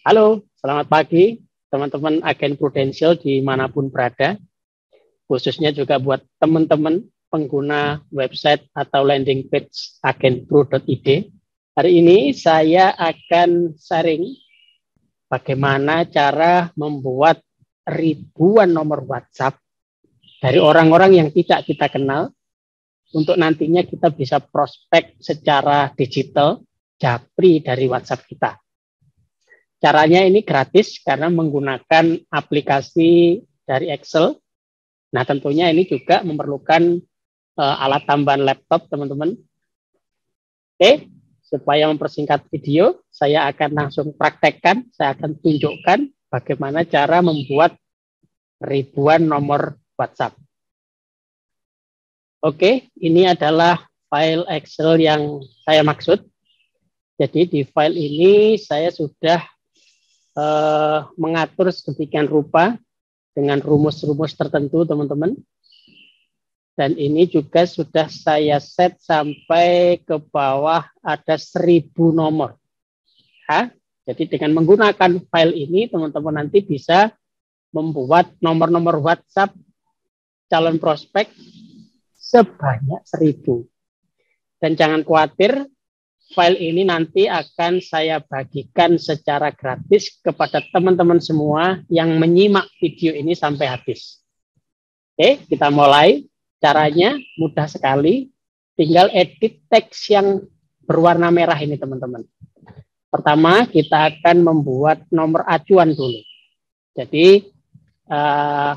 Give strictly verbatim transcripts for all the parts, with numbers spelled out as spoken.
Halo, selamat pagi teman-teman agen Prudential dimanapun berada, khususnya juga buat teman-teman pengguna website atau landing page agenpro dot i d. Hari ini saya akan sharing bagaimana cara membuat ribuan nomor WhatsApp dari orang-orang yang tidak kita kenal untuk nantinya kita bisa prospek secara digital japri dari WhatsApp kita. Caranya ini gratis karena menggunakan aplikasi dari Excel. Nah, tentunya ini juga memerlukan uh, alat tambahan laptop, teman-teman. Oke, supaya mempersingkat video, saya akan langsung praktekkan, saya akan tunjukkan bagaimana cara membuat ribuan nomor WhatsApp. Oke, ini adalah file Excel yang saya maksud. Jadi di file ini saya sudah Uh, mengatur sedemikian rupa dengan rumus-rumus tertentu, teman-teman. Dan ini juga sudah saya set sampai ke bawah ada seribu nomor. Ha? Jadi dengan menggunakan file ini, teman-teman nanti bisa membuat nomor-nomor WhatsApp calon prospek sebanyak seribu. Dan jangan khawatir, file ini nanti akan saya bagikan secara gratis kepada teman-teman semua yang menyimak video ini sampai habis. Oke, kita mulai. Caranya mudah sekali. Tinggal edit teks yang berwarna merah ini, teman-teman. Pertama, kita akan membuat nomor acuan dulu. Jadi, uh,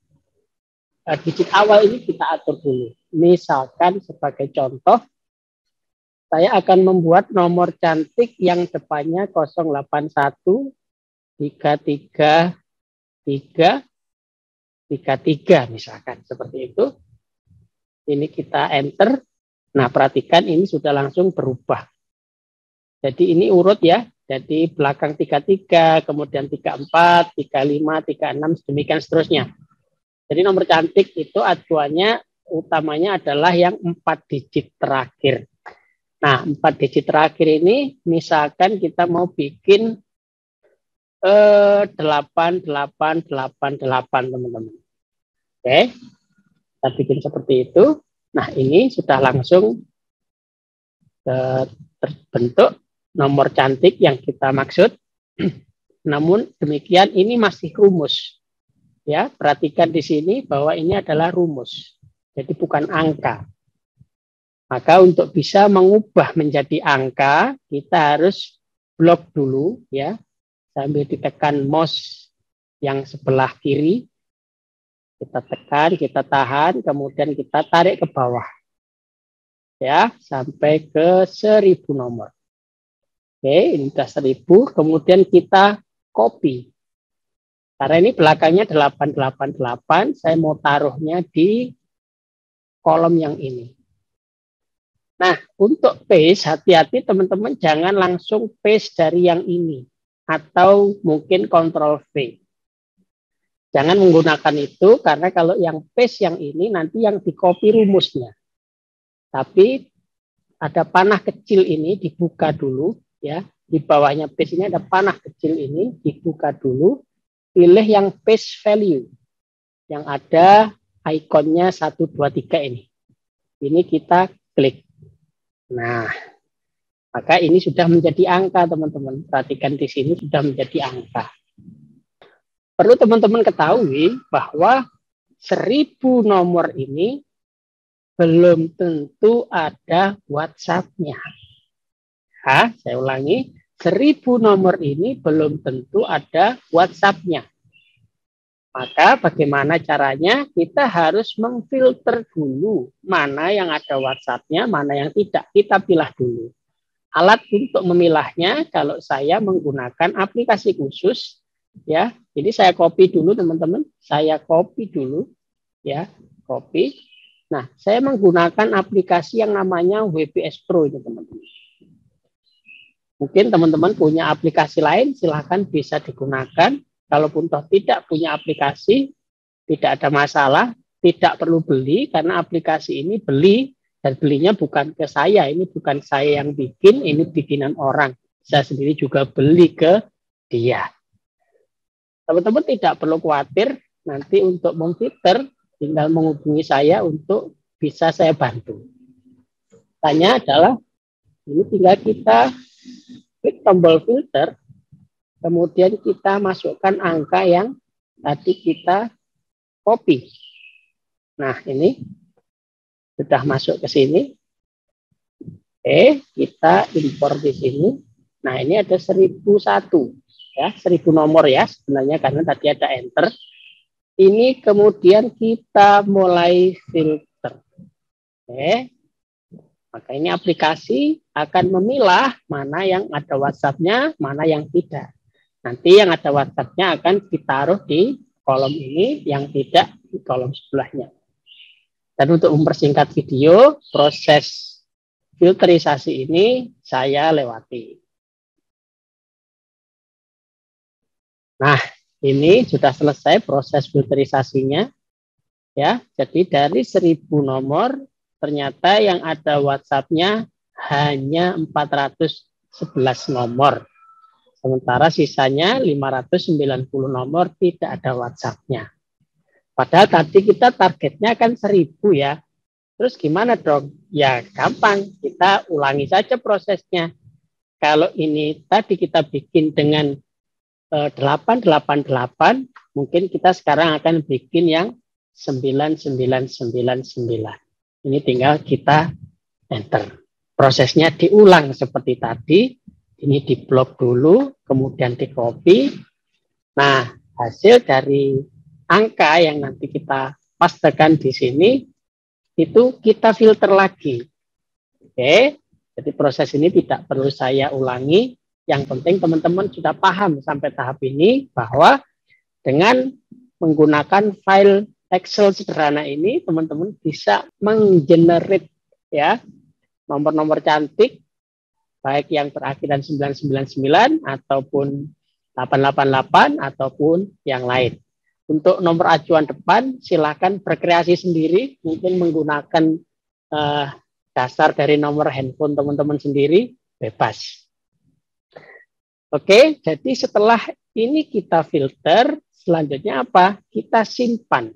digit awal ini kita atur dulu. Misalkan sebagai contoh, saya akan membuat nomor cantik yang depannya nol delapan satu tiga tiga tiga tiga tiga misalkan seperti itu. Ini kita enter. Nah, perhatikan ini sudah langsung berubah. Jadi ini urut ya. Jadi belakang tiga tiga, kemudian tiga empat, tiga lima, tiga enam, demikian seterusnya. Jadi nomor cantik itu acuannya utamanya adalah yang empat digit terakhir. Nah, empat digit terakhir ini, misalkan kita mau bikin eh, delapan, delapan, delapan, delapan, teman-teman. Oke, kita bikin seperti itu. Nah, ini sudah langsung eh, terbentuk nomor cantik yang kita maksud. Namun demikian, ini masih rumus. Ya, perhatikan di sini bahwa ini adalah rumus. Jadi bukan angka. Maka untuk bisa mengubah menjadi angka, kita harus blok dulu ya, sambil ditekan mouse yang sebelah kiri. Kita tekan, kita tahan, kemudian kita tarik ke bawah. Ya, sampai ke seribu nomor. Oke, ini sudah seribu, kemudian kita copy. Karena ini belakangnya delapan delapan delapan, saya mau taruhnya di kolom yang ini. Nah, untuk paste, hati-hati teman-teman jangan langsung paste dari yang ini. Atau mungkin kontrol V. Jangan menggunakan itu, karena kalau yang paste yang ini, nanti yang di-copy rumusnya. Tapi, ada panah kecil ini, dibuka dulu. Ya, di bawahnya paste ini ada panah kecil ini, dibuka dulu. Pilih yang paste value. Yang ada ikonnya satu, dua, tiga ini. Ini kita klik. Nah, maka ini sudah menjadi angka, teman-teman. Perhatikan di sini sudah menjadi angka. Perlu teman-teman ketahui bahwa seribu nomor ini belum tentu ada WhatsApp-nya. Hah, saya ulangi, seribu nomor ini belum tentu ada WhatsApp-nya. Maka bagaimana caranya? Kita harus memfilter dulu mana yang ada WhatsApp-nya, mana yang tidak. Kita pilih dulu. Alat untuk memilahnya kalau saya menggunakan aplikasi khusus, ya. Jadi saya copy dulu, teman-teman. Saya copy dulu, ya, copy. Nah, saya menggunakan aplikasi yang namanya W P S Pro ini, teman-teman. Mungkin teman-teman punya aplikasi lain, silahkan bisa digunakan. Kalaupun toh tidak punya aplikasi, tidak ada masalah, tidak perlu beli, karena aplikasi ini beli, dan belinya bukan ke saya, ini bukan saya yang bikin, ini bikinan orang. Saya sendiri juga beli ke dia. Teman-teman tidak perlu khawatir, nanti untuk memfilter tinggal menghubungi saya untuk bisa saya bantu. Tanya adalah, ini tinggal kita klik tombol filter, kemudian kita masukkan angka yang tadi kita copy. Nah, ini sudah masuk ke sini. Oke, kita impor di sini. Nah, ini ada seribu satu. Ya, seribu nomor ya sebenarnya karena tadi ada enter. Ini kemudian kita mulai filter. Oke. Maka ini aplikasi akan memilah mana yang ada WhatsApp-nya, mana yang tidak. Nanti yang ada WhatsApp-nya akan ditaruh di kolom ini, yang tidak di kolom sebelahnya. Dan untuk mempersingkat video, proses filterisasi ini saya lewati. Nah, ini sudah selesai proses filterisasinya. Ya, jadi dari seribu nomor, ternyata yang ada WhatsApp-nya hanya empat ratus sebelas nomor. Sementara sisanya lima ratus sembilan puluh nomor tidak ada WhatsApp-nya. Padahal tadi kita targetnya kan seribu ya. Terus gimana dong? Ya gampang, kita ulangi saja prosesnya. Kalau ini tadi kita bikin dengan delapan delapan delapan, mungkin kita sekarang akan bikin yang sembilan sembilan sembilan sembilan. Ini tinggal kita enter. Prosesnya diulang seperti tadi. Ini diblok dulu, kemudian di copy. Nah, hasil dari angka yang nanti kita pastekan di sini, itu kita filter lagi. Oke, jadi proses ini tidak perlu saya ulangi. Yang penting teman-teman sudah paham sampai tahap ini bahwa dengan menggunakan file Excel sederhana ini, teman-teman bisa menggenerate ya nomor-nomor cantik, baik yang berakhiran sembilan sembilan sembilan ataupun delapan delapan delapan ataupun yang lain. Untuk nomor acuan depan, silakan berkreasi sendiri, mungkin menggunakan eh, dasar dari nomor handphone teman-teman sendiri, bebas. Oke, jadi setelah ini kita filter, selanjutnya apa? Kita simpan.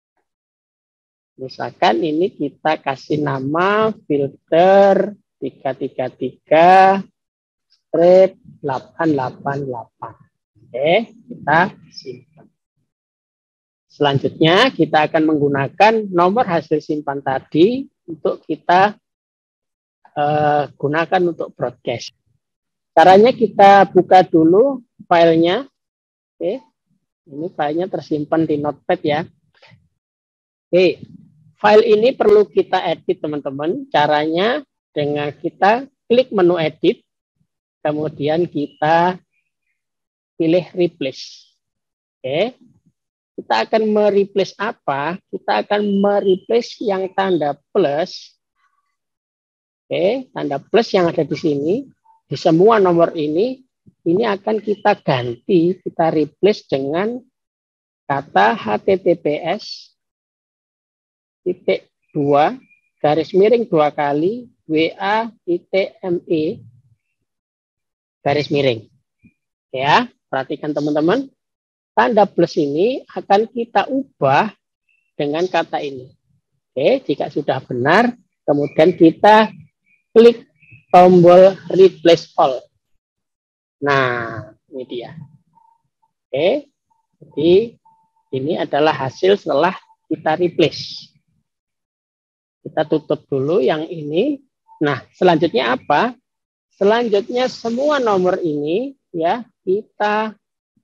Misalkan ini kita kasih nama filter tiga tiga tiga strip delapan delapan delapan. Oke, kita simpan. Selanjutnya kita akan menggunakan nomor hasil simpan tadi untuk kita uh, gunakan untuk broadcast. Caranya kita buka dulu filenya. Oke, ini filenya tersimpan di Notepad ya. Oke, file ini perlu kita edit teman-teman. Caranya dengan kita klik menu edit, kemudian kita pilih replace. Oke, kita akan mereplace apa? Kita akan mereplace yang tanda plus. Oke, tanda plus yang ada di sini. Di semua nomor ini, ini akan kita ganti, kita replace dengan kata H T T P S titik dua garis miring dua kali W A titik M E garis miring. Ya, perhatikan teman-teman, tanda plus ini akan kita ubah dengan kata ini. Oke, jika sudah benar, kemudian kita klik tombol replace all. Nah, ini dia. Oke, jadi ini adalah hasil setelah kita replace. Kita tutup dulu yang ini. Nah, selanjutnya apa? Selanjutnya semua nomor ini ya kita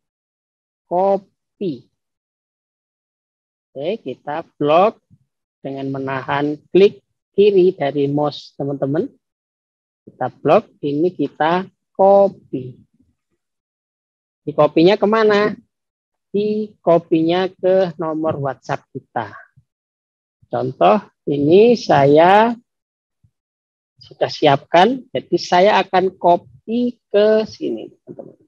copy. Oke, kita blok dengan menahan klik kiri dari mouse teman-teman. Kita blok, ini kita copy. Di copy-nya kemana? Di copy-nya ke nomor WhatsApp kita. Contoh, ini saya sudah siapkan, jadi saya akan copy ke sini, teman-teman.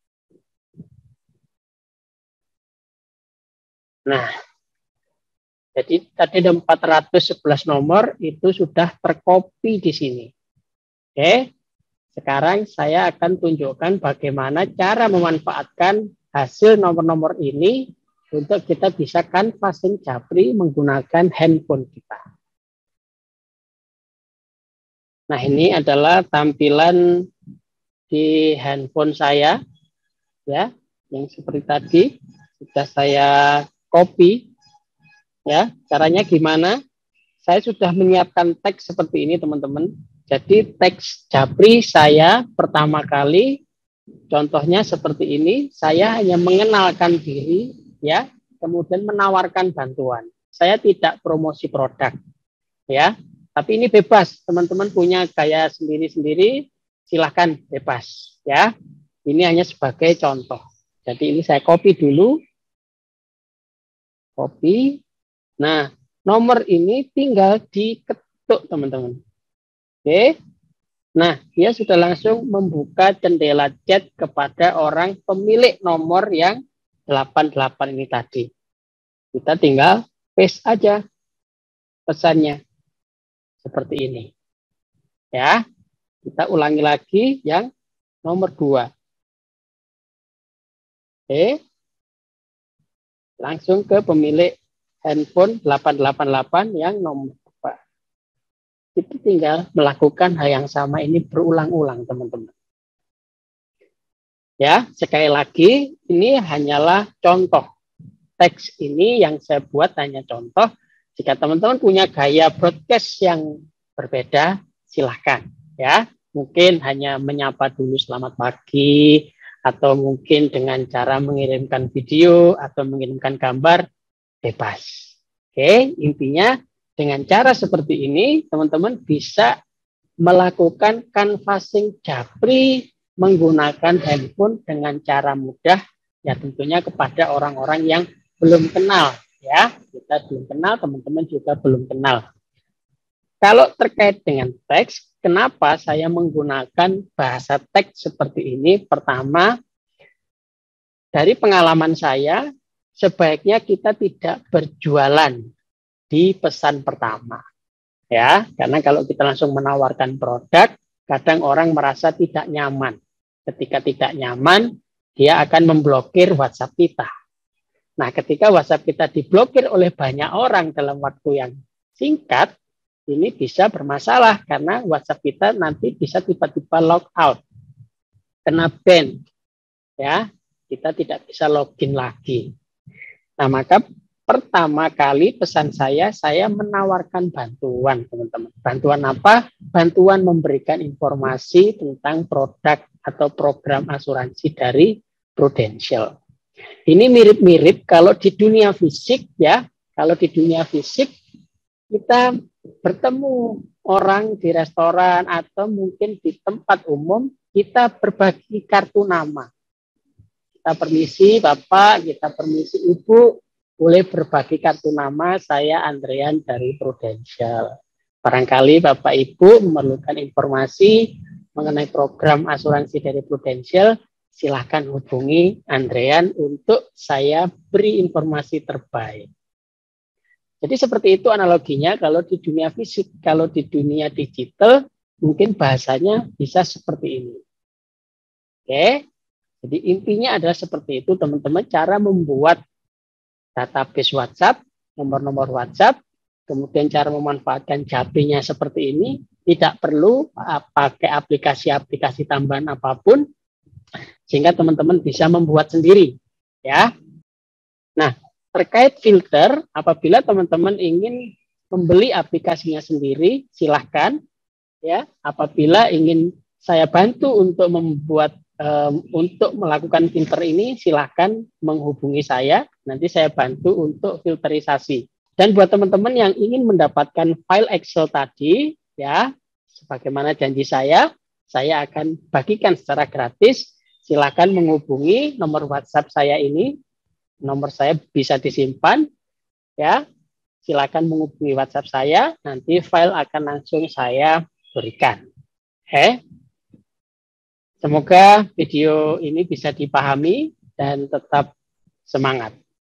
Nah, jadi tadi ada empat ratus sebelas nomor, itu sudah tercopy di sini. Oke, Sekarang saya akan tunjukkan bagaimana cara memanfaatkan hasil nomor-nomor ini untuk kita bisa canvassing Japri menggunakan handphone kita. Nah, ini adalah tampilan di handphone saya, ya, yang seperti tadi sudah saya copy, ya. Caranya gimana? Saya sudah menyiapkan teks seperti ini, teman-teman. Jadi teks Japri saya pertama kali, contohnya seperti ini, saya hanya mengenalkan diri, ya, kemudian menawarkan bantuan. Saya tidak promosi produk, ya, tapi ini bebas, teman-teman punya gaya sendiri-sendiri, silahkan bebas, ya. Ini hanya sebagai contoh. Jadi ini saya copy dulu, copy. Nah, nomor ini tinggal diketuk, teman-teman. Oke, nah dia sudah langsung membuka jendela chat kepada orang pemilik nomor yang delapan delapan ini tadi. Kita tinggal paste aja pesannya seperti ini. Ya, kita ulangi lagi yang nomor dua. Oke, langsung ke pemilik handphone delapan delapan delapan yang nomor dua. Itu tinggal melakukan hal yang sama ini berulang-ulang, teman-teman. Ya, sekali lagi, ini hanyalah contoh. Teks ini yang saya buat hanya contoh. Jika teman-teman punya gaya broadcast yang berbeda, silahkan. Ya, mungkin hanya menyapa dulu selamat pagi, atau mungkin dengan cara mengirimkan video atau mengirimkan gambar, bebas. Oke, intinya dengan cara seperti ini, teman-teman bisa melakukan canvassing Japri menggunakan handphone dengan cara mudah, ya tentunya kepada orang-orang yang belum kenal, ya. Kita belum kenal, teman-teman juga belum kenal. Kalau terkait dengan teks, kenapa saya menggunakan bahasa teks seperti ini? Pertama, dari pengalaman saya, sebaiknya kita tidak berjualan di pesan pertama, ya, karena kalau kita langsung menawarkan produk, kadang orang merasa tidak nyaman. Ketika tidak nyaman, dia akan memblokir WhatsApp kita. Nah, ketika WhatsApp kita diblokir oleh banyak orang dalam waktu yang singkat, ini bisa bermasalah karena WhatsApp kita nanti bisa tiba-tiba log out, kena ban, ya, kita tidak bisa login lagi. Nah, maka pertama kali pesan saya, saya menawarkan bantuan, teman-teman. Bantuan apa? Bantuan memberikan informasi tentang produk atau program asuransi dari Prudential. Ini mirip-mirip kalau di dunia fisik, ya. Kalau di dunia fisik, kita bertemu orang di restoran atau mungkin di tempat umum, kita berbagi kartu nama. Kita permisi Bapak, kita permisi Ibu, boleh berbagi kartu nama, saya Andrean dari Prudential. Barangkali Bapak Ibu memerlukan informasi mengenai program asuransi dari Prudential, silahkan hubungi Andrean untuk saya beri informasi terbaik. Jadi seperti itu analoginya kalau di dunia fisik. Kalau di dunia digital, mungkin bahasanya bisa seperti ini. Oke, jadi intinya adalah seperti itu, teman-teman, cara membuat database WhatsApp, nomor-nomor WhatsApp, kemudian cara memanfaatkan Japri-nya seperti ini, tidak perlu pakai aplikasi-aplikasi tambahan apapun, sehingga teman-teman bisa membuat sendiri, ya. Nah, terkait filter, apabila teman-teman ingin membeli aplikasinya sendiri, silahkan, ya. Apabila ingin saya bantu untuk membuat Um, untuk melakukan filter ini, silahkan menghubungi saya. Nanti saya bantu untuk filterisasi. Dan buat teman-teman yang ingin mendapatkan file Excel tadi, ya, sebagaimana janji saya, saya akan bagikan secara gratis. Silahkan menghubungi nomor WhatsApp saya ini. Nomor saya bisa disimpan, ya. Silahkan menghubungi WhatsApp saya. Nanti file akan langsung saya berikan. Eh. Semoga video ini bisa dipahami dan tetap semangat.